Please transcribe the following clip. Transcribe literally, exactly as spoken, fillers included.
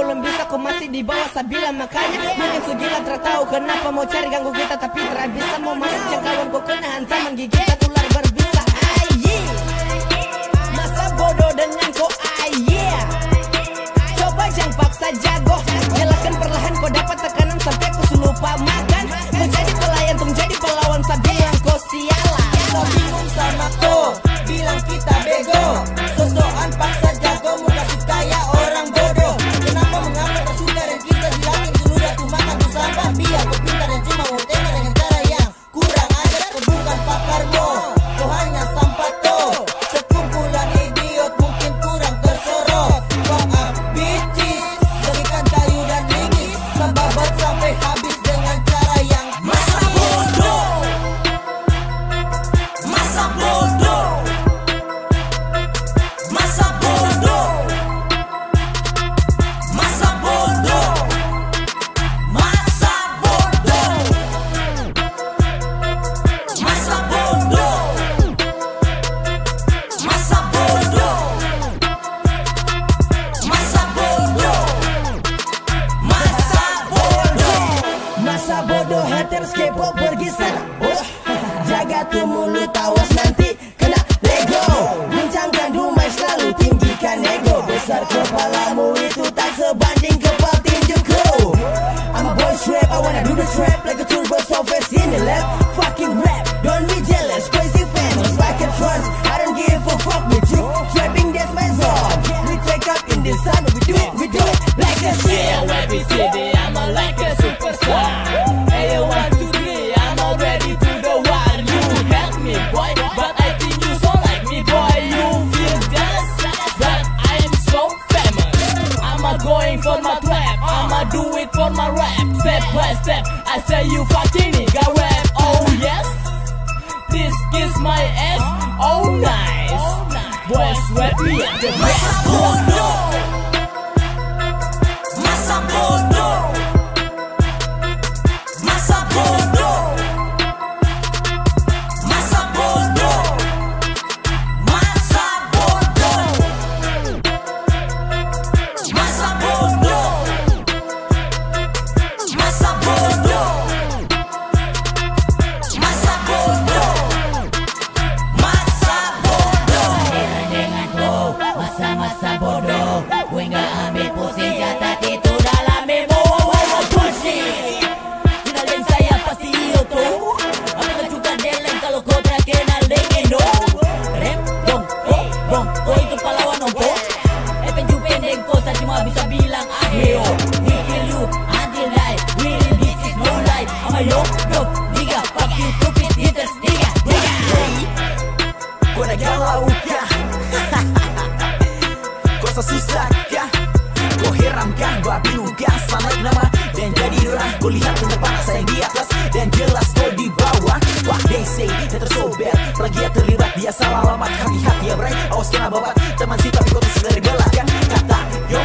belum bisa, kau masih di bawah Sabila. Makanya mungkin segila tak tahu kenapa mau cari ganggu kita, tapi tak bisa. Mau masuk jangkauan kau kena hantaman gigi kita tular berbisa. Aye, masa bodoh dengan kau. Aye, coba jangan paksa jago, jelaskan perlahan kau dapat tekanan sampai kau lupa makan. Menjadi pelayan tung jadi pelawan Sabila kau sialan. Kau bingung sama kau, bilang kita bego, sosokan paksa jago, muka kaya orang bodoh. Kenapa mengapa tak suka dan kita bilangin dulu dah tuh makan tuh sampah. Biar kau pintar dan cuma mau tengah dengan cara yang kurang ajar. Kau bukan pakarmu, kau hanya sampah tuh, sekumpulan idiot mungkin kurang tersorot. Fuck up bitches, jadikan kayu dan linggis, sababat sampai habis dengan cara yang masa bodoh. Masa bodoh. Masa bodoh. Masa bodoh. Masa bodoh. Masa bodoh. Masa bodoh. Masa bodoh. Masa bodoh. Masa bodoh haters K-pop pergi sana. Oh, jaga tuh mulut, awas nanti kena lego. Bincangkan rumah selalu tinggikan ego. Besar kepalamu itu tak sebanding kepala tinjuku. I'm a boy strap, I wanna do the trap like a turbo so fast in the left. Fucking rap, don't be jealous, crazy famous like a trance. I don't give a fuck with you, trapping that's my zone. We take up in this summer, we do it, we do it like a shit. Every city, I'm a like a superstar. Hey, one, two, three, I'm already to the one. You help me, boy, but I think you so like me, boy. You feel jealous that I am so famous. I'ma going for my trap, I'ma do it for my rap. Step by step, I say you fucking nigga rap. Oh yes, this kiss my ass, oh nice. Boy, sweat me at the back. Masa bodoh. Masa bodoh. Masa bodoh. Masa bodoh. Masa bodoh. Masa bodoh. Masa bodoh. Masa bodoh. Denganku, masa-masa bodoh. Gue gak ambil pusing, catat itu dalam memo. Bullshit, kenalin saya pasti itu. Apakah juga deleng kalau kau tak kenal dengan no? Rem, dong, oh, bong, oh itu pahlawan ompo. Eh penju pendek kau saya cuma bisa bilang aheo. He kill you until die, real this is no life. I'm a yo, yo, nigga, fuck you stupid haters, nigga, nigga. Kau nak galau kah? Kau susah kah? Kau heran kah? Gua bingung kah? Selamat nama dan jadi orang. Kau lihat depan saya di atas dan jelas kau di bawah. What they say, dia tersobek, plagiat terlibat, dia salah alamat. Hati-hati ya bray, awas kena babat. Teman sih tapi kau tuh dari belakang. Kata yo